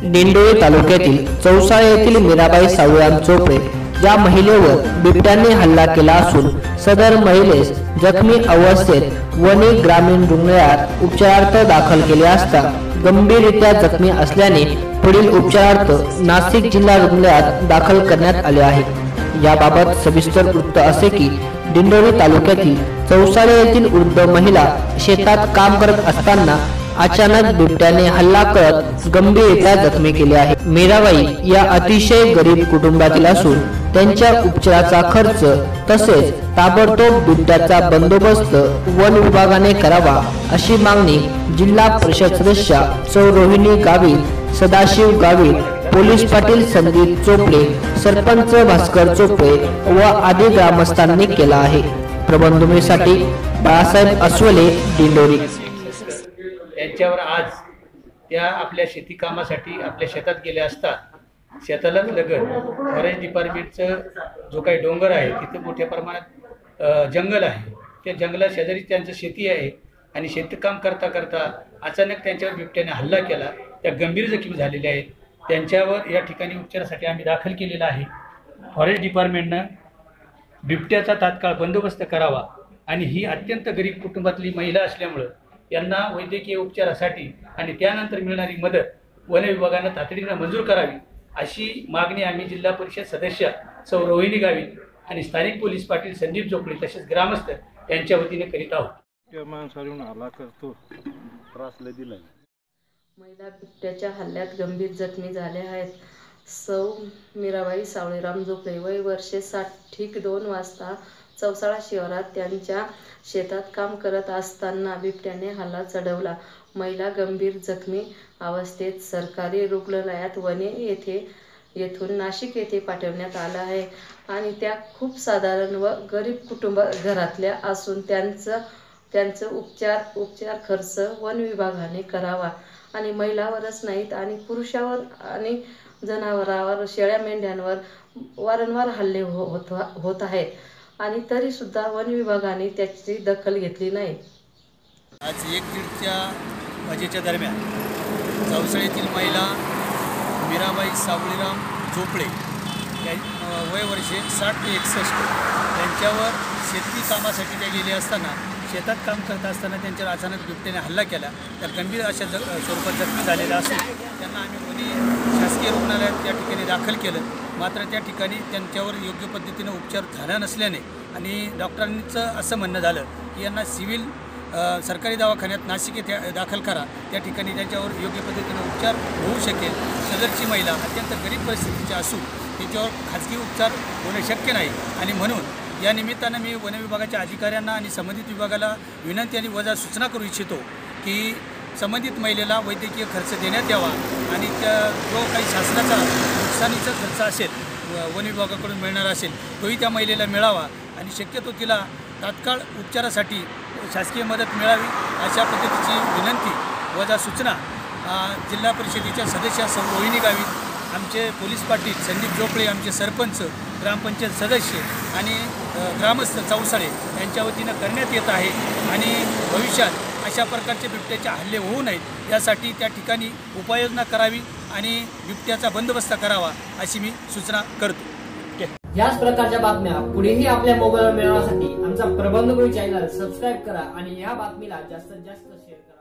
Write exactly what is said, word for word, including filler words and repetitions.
दिंडोरी तालुक्यातील चौसाळे येथील मीराबाई सावळराम चोपडे या महिलेवर बिबट्याने हल्ला केला असून सदर महिलेस जखमी अवस्थेत वणी ग्रामीण रुग्णालयात उपचारार्थ दाखल केले असता गंभीररित्या जखमी असल्याने पुढील उपचारार्थ नाशिक जिल्हा रुग्णालयात दाखल करण्यात आले आहे। याबाबत सविस्तर वृत्त असे की दिंडोरी तालुक्यातील चौसाळे येथील वृद्ध महिला शेतात काम करत असताना अचानक बिबट्याने हल्ला करत गंभीररित्या जखमी केले आहे। मीराबाई या अतिशय गरीब कुटुंबातील असून त्यांच्या उपचाराचा खर्च तसेच ताबडतोब बिबट्याचा बंदोबस्त वन विभागाने करावा अशी मागणी जिल्हा परिषद सदस्य सौ रोहिणी गावित, सदाशिव गावित, पोलीस पाटील संदीप चोपडे, सरपंच भास्कर चोपडे व आदी ग्रामस्थांनी केला आहे। प्रबंधभूमीसाठी बाळासाहेब अस्वले, दिंडोरी। त्यांच्यावर आज त्या आपल्या शेती कामासाठी आपल्या शेतात गेले असता शेतालाच लगत फॉरेस्ट डिपार्टमेंटचं जो काही डोंगर आहे तिथे मोठ्या प्रमाणात जंगल आहे। त्या जंगला शेजारी त्यांचं शेती आहे आणि शेतकाम करता करता अचानक त्यांच्यावर बिबट्याने हल्ला केला। त्या गंभीर जखमी झालेल्या आहेत। त्यांच्यावर या ठिकाणी उपचारासाठी आम्ही दाखल केलेला आहे। फॉरेस्ट डिपार्टमेंटनं बिबट्याचा तात्काळ बंदोबस्त करावा आणि ही अत्यंत गरीब कुटुंबातली महिला असल्यामुळं यांना वैद्यकीय उपचारासाठी आणि त्यानंतर मिळणारी मदत वन विभागानं तातडीनं मंजूर करावी अशी मागणी आम्ही जिल्हा परिषद सदस्य सौ रोहिणी गावित आणि स्थानिक पोलीस पाटील संदीप चोपडे तसेच ग्रामस्थ यांच्या वतीने करीत आहोत। महिला बिबट्याच्या हल्ल्यात गंभीर जखमी झाल्या आहेत। सौ मीराबाई सावळराम चोपडे वय वर्षे साठ ठीक दोन वाजता चौसाळा शिवारात त्यांच्या शेतात काम करत असताना बिबट्याने हल्ला चढवला। महिला गंभीर जखमी अवस्थेत सरकारी रुग्णालयात वणे येथे येथून नाशिक येथे पाठवण्यात आला आहे आणि त्या खूप साधारण व गरीब कुटुंब घरातल्या असून त्यांचं त्यांचं उपचार उपचार खर्च वन विभागाने करावा आणि महिलावरच नाहीत आणि पुरुषावर आणि जनावरांवर शेळ्या मेंढ्यांवर वारंवार हल्ले होत होत आहेत आणि तरी सुद्धा वन विभागाने त्याची दखल घेतली नाही। आज एक दीडच्या वाजेच्या दरम्यान चौसाळीतील महिला मीराबाई सावळराम चोपडे वय वर्षे साठ ते एकसष्ट त्यांच्यावर शेती कामासाठी त्या गेले असताना शेतात काम करत असताना त्यांच्यावर अचानक बिबट्याने हल्ला केला। त्या गंभीर अशा ज स्वरूपात जखमी झालेल्या असून त्यांना आम्ही वणी शासकीय रुग्णालयात त्या ठिकाणी दाखल केलं। मात्र त्या ठिकाणी त्यांच्यावर योग्य पद्धतीने उपचार झाला नसल्याने आणि डॉक्टरांचं असं म्हणणं झालं की यांना सिव्हिल सरकारी दवाखान्यात नाशिक येथे दाखल करा, त्या ठिकाणी त्यांच्यावर योग्य पद्धतीने उपचार होऊ शकेल। सदरची महिला अत्यंत गरीब परिस्थितीची असून तिच्यावर खाजगी उपचार होणे शक्य नाही आणि म्हणून या निमित्तानं मी वन विभागाच्या अधिकाऱ्यांना आणि संबंधित विभागाला विनंती आणि वजा सूचना करू इच्छितो की संबंधित महिलेला वैद्यकीय खर्च देण्यात यावा आणि त्या जो काही शासनाचा नुकसानीचा खर्च असेल वन विभागाकडून मिळणार असेल तोही त्या महिलेला मिळावा आणि शक्यतो तिला तात्काळ उपचारासाठी शासकीय मदत मिळावी अशा पद्धतीची विनंती वजा सूचना जिल्हा परिषदेच्या सदस्य सौ रोहिणी गावित, आमचे पोलीस पाटील संदीप चोपडे, आमचे सरपंच, ग्रामपंचायत सदस्य आणि ग्रामस्थ चौसाळे यांच्या वतीनं करण्यात येत आहे आणि भविष्यात अशा प्रकारचे बिबट्याचे हल्ले होऊ नयेत यासाठी त्या ठिकाणी उपाययोजना करावी आणि बिबट्याचा बंदोबस्त करावा अशी मी सूचना करतो। याच प्रकारच्या बातम्या पुढेही आपल्या मोबाईलवर मिळवण्यासाठी आमचा प्रबंधभूमी चॅनल सबस्क्राईब करा आणि या बातमीला जास्तीत जास्त शेअर करा।